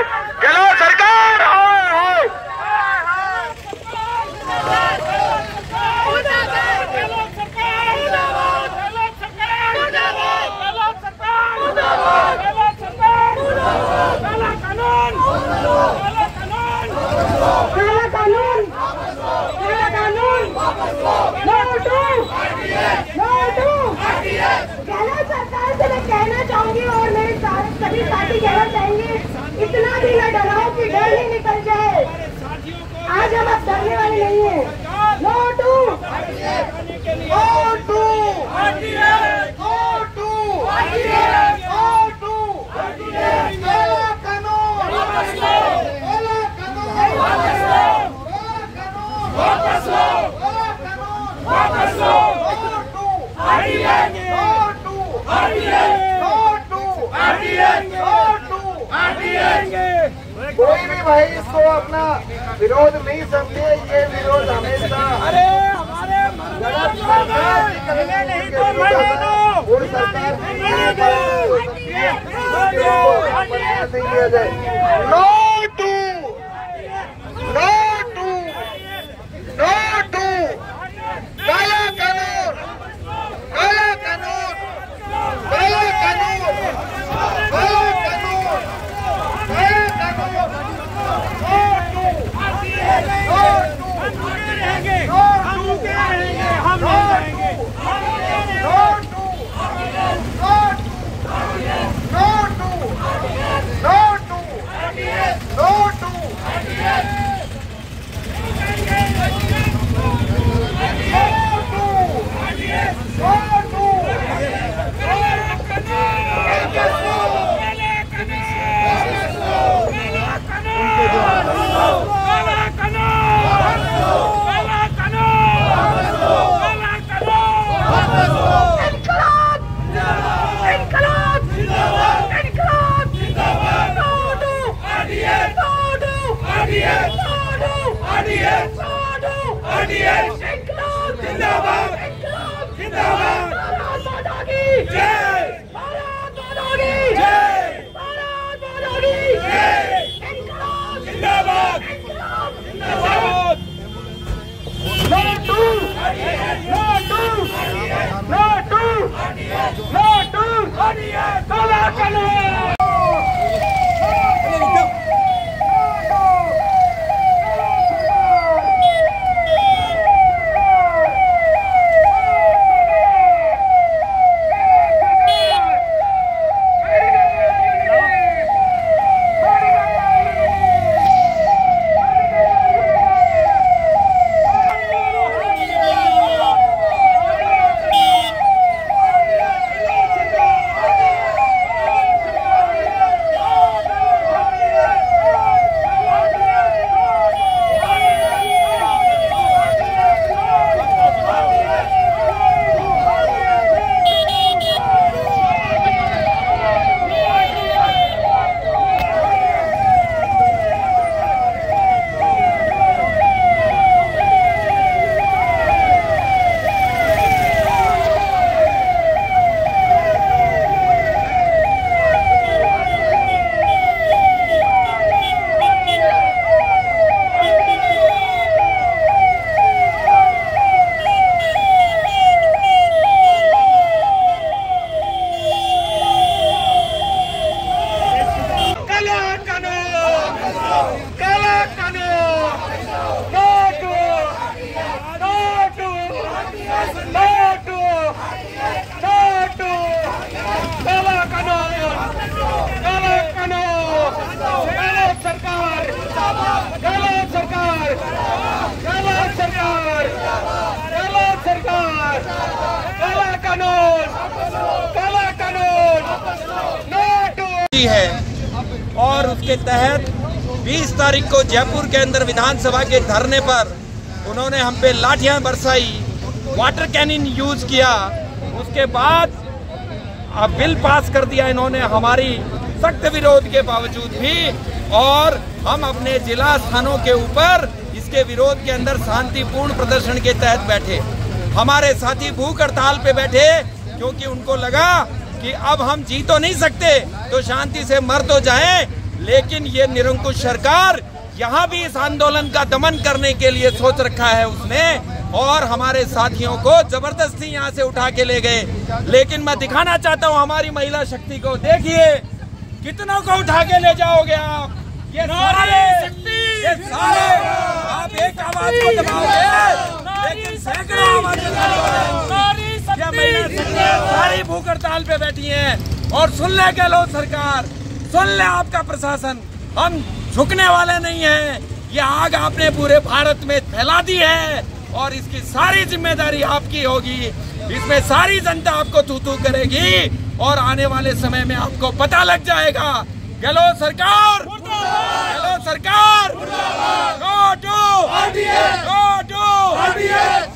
गहलोत सरकार कहना चाहूंगी और मेरे सभी साथी कहना चाहेंगे, इतना भी न डराओ कि डर ही निकल जाए। आज हम अब डरने वाले नहीं है। नो टू कोई भी भाई इसको अपना विरोध नहीं समझे। ये विरोध हमेशा नहीं तो है और उसके तहत 20 तारीख को जयपुर के अंदर विधानसभा के धरने पर उन्होंने हम पे लाठियां बरसाई, वाटर कैनिन यूज किया। उसके बाद बिल पास कर दिया इन्होंने हमारी सख्त विरोध के बावजूद भी, और हम अपने जिला स्थानों के ऊपर इसके विरोध के अंदर शांतिपूर्ण प्रदर्शन के तहत बैठे। हमारे साथी भूख हड़ताल पे बैठे क्योंकि उनको लगा कि अब हम जी तो नहीं सकते तो शांति से मर तो जाएं, लेकिन ये निरंकुश सरकार यहाँ भी इस आंदोलन का दमन करने के लिए सोच रखा है उसने, और हमारे साथियों को जबरदस्ती यहाँ से उठा के ले गए। लेकिन मैं दिखाना चाहता हूँ हमारी महिला शक्ति को, देखिए कितनों को उठा के ले जाओगे आप। ये सारे आप एक आवाज को दबाओगे, लेकिन सैकड़ों आवाजें सारी भूख हड़ताल पे बैठी हैं। और सुन ले गहलोत सरकार, सुन ले आपका प्रशासन, हम झुकने वाले नहीं हैं। ये आग आपने पूरे भारत में फैला दी है और इसकी सारी जिम्मेदारी आपकी होगी। इसमें सारी जनता आपको तू करेगी और आने वाले समय में आपको पता लग जाएगा। गहलोत सरकार, गहलोत सरकार, गो टू